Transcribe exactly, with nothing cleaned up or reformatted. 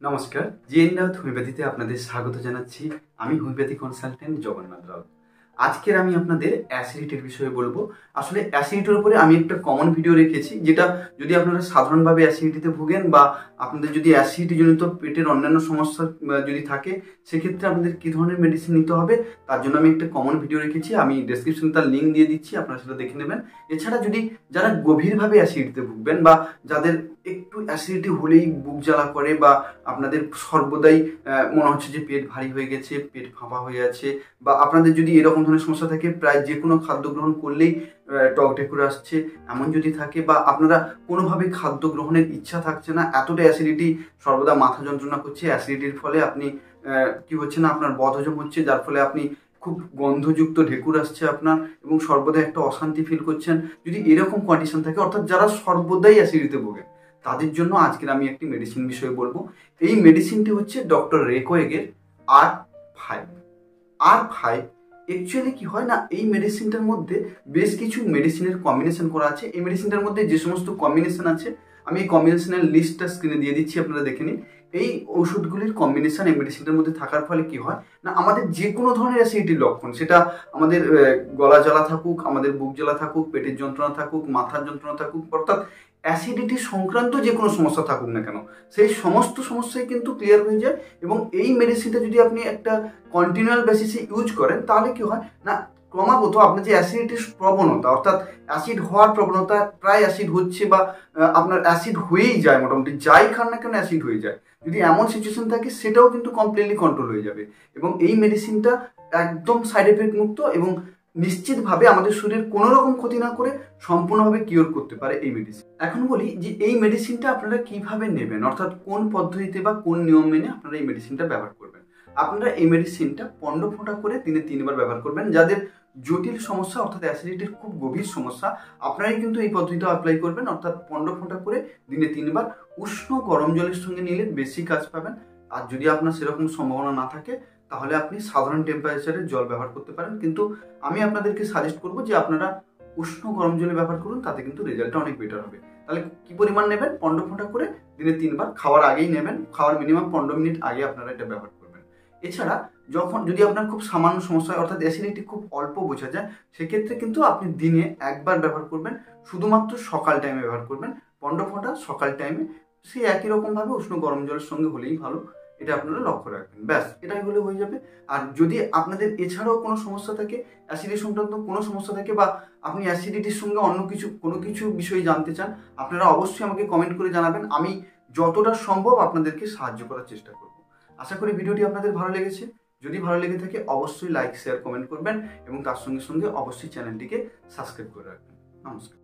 নমস্কার, জিএন রাউত হোমিওপ্যাথিতে আপনাদের স্বাগত জানাচ্ছি। আমি হোমিওপ্যাথি কনসালটেন্ট জগন্নাথ রাউত। আজকের আমি আপনাদের অ্যাসিডিটির বিষয়ে বলবো। আসলে অ্যাসিডিটির উপরে আমি একটা কমন ভিডিও রেখেছি, যেটা যদি আপনারা সাধারণভাবে অ্যাসিডিটিতে ভুগেন বা আপনাদের যদি অ্যাসিডিটি জনিত পেটের অন্যান্য সমস্যা যদি থাকে, সেক্ষেত্রে আপনাদের কী ধরনের মেডিসিন নিতে হবে তার জন্য আমি একটা কমন ভিডিও রেখেছি। আমি ডেসক্রিপশনে তার লিঙ্ক দিয়ে দিচ্ছি, আপনারা সেটা দেখে নেবেন। এছাড়া যদি যারা গভীরভাবে অ্যাসিডিটিতে ভুগবেন বা যাদের একটু অ্যাসিডিটি হলেই বুক জ্বালা করে বা আপনাদের সর্বদাই মনে হচ্ছে যে পেট ভারী হয়ে গেছে, পেট ফাঁপা হয়ে আছে, বা আপনাদের যদি এরকম ধরনের সমস্যা থাকে প্রায় যে কোনো খাদ্য গ্রহণ করলেই টক ঢেকুর আসছে, এমন যদি থাকে, বা আপনারা কোনোভাবে খাদ্য গ্রহণের ইচ্ছা থাকছে না, এতটা অ্যাসিডিটি সর্বদা মাথা যন্ত্রণা করছে, অ্যাসিডিটির ফলে আপনি কি হচ্ছে না আপনার বদহজম হচ্ছে, যার ফলে আপনি খুব গন্ধযুক্ত ঢেকুর আসছে আপনার এবং সর্বদা একটা অশান্তি ফিল করছেন, যদি এরকম কন্ডিশন থাকে, অর্থাৎ যারা সর্বদাই অ্যাসিডিটিতে ভোগেন, তাদের জন্য আজকের আমি একটি মেডিসিন বিষয়ে বলবো। এই মেডিসিনটি হচ্ছে ডক্টর রেকোয়েগের R five. R five actually কি হয় না, এই মেডিসিনটার মধ্যে বেশ কিছু মেডিসিনের কম্বিনেশন করা আছে। এই মেডিসিনটার মধ্যে যে সমস্ত কম্বিনেশন আছে, আমি এই কম্বিনেশনের লিস্টটা স্ক্রিনে দিয়ে দিচ্ছি, আপনারা দেখে নিন। এই ওষুধগুলির কম্বিনেশন এই মেডিসিনটার মধ্যে থাকার ফলে কি হয় না, আমাদের যে কোনো ধরনের অ্যাসিডিটির লক্ষণ, সেটা আমাদের গলা জ্বালা থাকুক, আমাদের বুক জ্বালা থাকুক, পেটের যন্ত্রণা থাকুক, মাথার যন্ত্রণা থাকুক, অর্থাৎ অ্যাসিডিটি সংক্রান্ত যে কোনো সমস্যা থাকুক না কেন, সেই সমস্ত সমস্যাই কিন্তু ক্লিয়ার হয়ে যায়। এবং এই মেডিসিনটা যদি আপনি একটা কন্টিনিউয়াল বেসিসে ইউজ করেন, তাহলে কি হয় না, ক্রমাগত আপনার যে অ্যাসিডিটির প্রবণতা, অর্থাৎ অ্যাসিড হওয়ার প্রবণতা, প্রায় অ্যাসিড হচ্ছে বা আপনার অ্যাসিড হয়েই যায়, মোটামুটি যাই খান না কেন অ্যাসিড হয়ে যায়, যদি এমন সিচুয়েশন থাকে, সেটাও কিন্তু কমপ্লিটলি কন্ট্রোল হয়ে যাবে। এবং এই মেডিসিনটা একদম সাইড এফেক্ট মুক্ত এবং নিশ্চিতভাবে আমাদের শরীরের কোনো রকম ক্ষতি না করে সম্পূর্ণভাবে কিওর করতে পারে এই মেডিসিন। এখন বলি যে এই মেডিসিনটা আপনারা কিভাবে নেবেন, অর্থাৎ কোন পদ্ধতিতে বা কোন নিয়ম মেনে আপনারা এই মেডিসিনটা ব্যবহার করবেন। আপনারা এই মেডিসিনটা পনেরো ফোঁটা করে দিনে তিনবার ব্যবহার করবেন। যাদের জটিল সমস্যা, অর্থাৎ অ্যাসিডিটির খুব গভীর সমস্যা, আপনারাই কিন্তু এই পদ্ধতিটা অ্যাপ্লাই করবেন, অর্থাৎ পনেরো ফোঁটা করে দিনে তিনবার উষ্ণ গরম জলের সঙ্গে নিলে বেশি কাজ পাবেন। আর যদি আপনার সেরকম সম্ভাবনা না থাকে, তাহলে আপনি সাধারণ টেম্পারেচারে জল ব্যবহার করতে পারেন, কিন্তু আমি আপনাদেরকে সাজেস্ট করবো যে আপনারা উষ্ণ গরম জলে ব্যবহার করুন, তাতে কিন্তু রেজাল্টটা অনেক বেটার হবে। তাহলে কি পরিমাণ নেবেন, পনেরো ফোঁটা করে দিনে তিনবার, খাওয়ার আগেই নেবেন, খাওয়ার মিনিমাম পনেরো মিনিট আগে আপনারা এটা ব্যবহার করবেন। এছাড়া যখন যদি আপনার খুব সামান্য সমস্যা হয়, অর্থাৎ অ্যাসিডিটি খুব অল্প বোঝা যায়, সেক্ষেত্রে কিন্তু আপনি দিনে একবার ব্যবহার করবেন, শুধুমাত্র সকাল টাইমে ব্যবহার করবেন, পনেরো ফোঁটা সকাল টাইমে, সেই একই রকমভাবে উষ্ণ গরম জলের সঙ্গে হলেই ভালো, এটা আপনারা লক্ষ্য রাখবেন। ব্যাস, এটাই হলে হয়ে যাবে। আর যদি আপনাদের এছাড়াও কোনো সমস্যা থাকে, অ্যাসিডিটি সংক্রান্ত কোনো সমস্যা থাকে, বা আপনি অ্যাসিডিটির সঙ্গে অন্য কিছু কোনো কিছু বিষয়ে জানতে চান, আপনারা অবশ্যই আমাকে কমেন্ট করে জানাবেন। আমি যতটা সম্ভব আপনাদেরকে সাহায্য করার চেষ্টা করব। আশা করি ভিডিওটি আপনাদের ভালো লেগেছে। যদি ভালো লেগে থাকে, অবশ্যই লাইক, শেয়ার, কমেন্ট করবেন এবং তার সঙ্গে সঙ্গে অবশ্যই চ্যানেলটিকে সাবস্ক্রাইব করে রাখবেন। নমস্কার।